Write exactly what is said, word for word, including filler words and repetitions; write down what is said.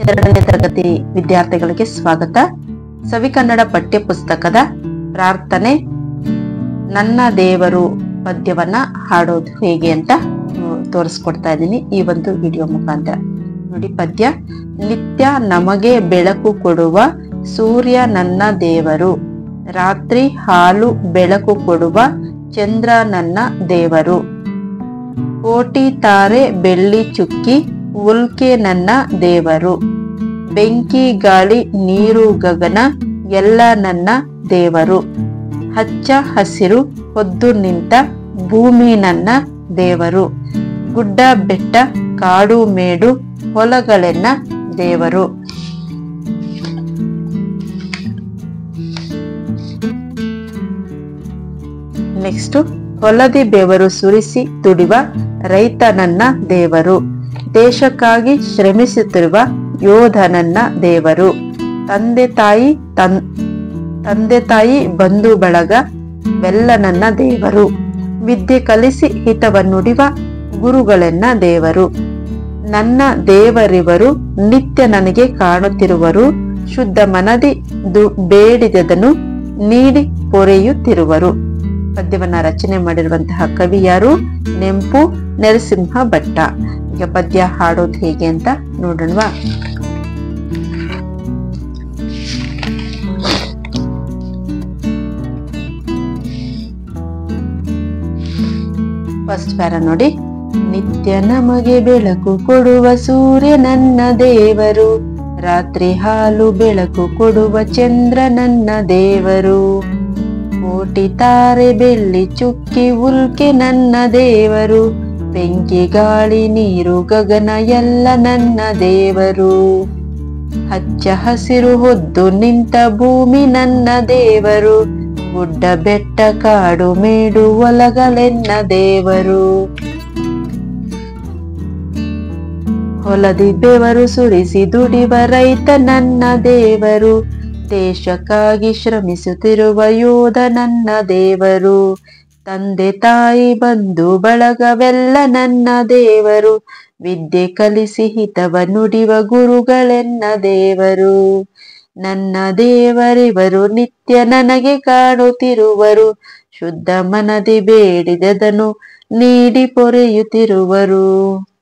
ಎರಡನೇ ತರಗತಿ ವಿದ್ಯಾರ್ಥಿಗಳಿಗೆ ಸ್ವಾಗತ. ಸವಿಕನ್ನಡ ಪಠ್ಯ ಪುಸ್ತಕದ ಪ್ರಾರ್ಥನೆ ನನ್ನ ದೇವರು ಪದ್ಯವನ್ನ ಹಾಡೋದು ಹೇಗೆ ಅಂತ ತೋರಿಸ್ಕೊಡ್ತಾ ಇದ್ದೀನಿ ಈ ಒಂದು ವಿಡಿಯೋ ಮುಖಾಂತರ. ನೋಡಿ, ಪದ್ಯ. ನಿತ್ಯ ನಮಗೆ ಬೆಳಕು ಕೊಡುವ ಸೂರ್ಯ ನನ್ನ ದೇವರು, ರಾತ್ರಿ ಹಾಲು ಬೆಳಕು ಕೊಡುವ ಚಂದ್ರ ನನ್ನ ದೇವರು, ಕೋಟಿ ತಾರೆ ಬೆಳ್ಳಿ ಚುಕ್ಕಿ ಉಲ್ಕೆ ನನ್ನ ದೇವರು, ಬೆಂಕಿ ಗಾಳಿ ನೀರು ಗಗನ ಎಲ್ಲ ನನ್ನ ದೇವರು, ಹಚ್ಚ ಹಸಿರು ಹೊದ್ದು ನಿಂತ ಭೂಮಿ ನನ್ನ ದೇವರು, ಗುಡ್ಡ ಬೆಟ್ಟ ಕಾಡು ಮೇಡು ಹೊಲಗಳೆನ್ನ ದೇವರು. ನೆಕ್ಸ್ಟ್, ಹೊಲದಿ ಬೆವರು ಸುರಿಸಿ ದುಡಿವ ರೈತ ನನ್ನ ದೇವರು, ದೇಶಕ್ಕಾಗಿ ಶ್ರಮಿಸುತ್ತಿರುವ ಯೋಧ ನನ್ನ ದೇವರು, ತಂದೆ ತಾಯಿ ತನ್ ತಂದೆ ತಾಯಿ ಬಂಧು ಬಳಗ ಬೆಲ್ಲ ನನ್ನ ದೇವರು, ವಿದ್ಯೆ ಕಲಿಸಿ ಹಿತವ ನುಡಿವ ಗುರುಗಳೆನ್ನ ದೇವರು, ನನ್ನ ದೇವರಿವರು ನಿತ್ಯ ನನಗೆ ಕಾಣುತ್ತಿರುವರು, ಶುದ್ಧ ಮನದಿ ದು ಬೇಡಿದದನು ನೀಡಿ ಪೊರೆಯುತ್ತಿರುವರು. ಪದ್ಯವನ್ನ ರಚನೆ ಮಾಡಿರುವಂತಹ ಕವಿ ಯಾರು? ನೆಂಪು ನರಸಿಂಹ ಭಟ್ಟ. ಈಗ ಪದ್ಯ ಹಾಡೋದು ಹೇಗೆ ಅಂತ ನೋಡೋಣವಾ? ಫಸ್ಟ್ ಪ್ಯಾರ ನೋಡಿ. ನಿತ್ಯ ನಮಗೆ ಬೆಳಕು ಕೊಡುವ ಸೂರ್ಯ ನನ್ನ ದೇವರು, ರಾತ್ರಿ ಹಾಲು ಬೆಳಕು ಕೊಡುವ ಚಂದ್ರ ನನ್ನ ದೇವರು, ಕೋಟಿ ತಾರೆ ಬೆಳ್ಳಿ ಚುಕ್ಕಿ ಉಲ್ಕೆ ನನ್ನ ದೇವರು, ಬೆಂಕಿ ಗಾಳಿ ನೀರು ಗಗನ ಎಲ್ಲ ನನ್ನ ದೇವರು, ಹಚ್ಚ ಹಸಿರು ಹೊದ್ದು ನಿಂತ ಭೂಮಿ ನನ್ನ ದೇವರು, ಗುಡ್ಡ ಬೆಟ್ಟ ಕಾಡು ಮೇಡು ಹೊಲಗಳೆನ್ನ ದೇವರು, ಹೊಲದಿ ಬೆವರು ಸುರಿಸಿ ದುಡಿವ ರೈತ ನನ್ನ ದೇವರು, ದೇಶಕ್ಕಾಗಿ ಶ್ರಮಿಸುತ್ತಿರುವ ಯೋಧ ನನ್ನ ದೇವರು, ತಂದೆ ತಾಯಿ ಬಂಧು ಬಳಗವೆಲ್ಲ ನನ್ನ ದೇವರು, ವಿದ್ಯೆ ಕಲಿಸಿ ಹಿತವ ನುಡಿವ ಗುರುಗಳೆನ್ನ ದೇವರು, ನನ್ನ ದೇವರಿವರು ನಿತ್ಯ ನನಗೆ ಕಾಣುತ್ತಿರುವರು, ಶುದ್ಧ ಮನದಿ ಬೇಡಿದದನು ನೀಡಿ ಪೊರೆಯುತ್ತಿರುವರು.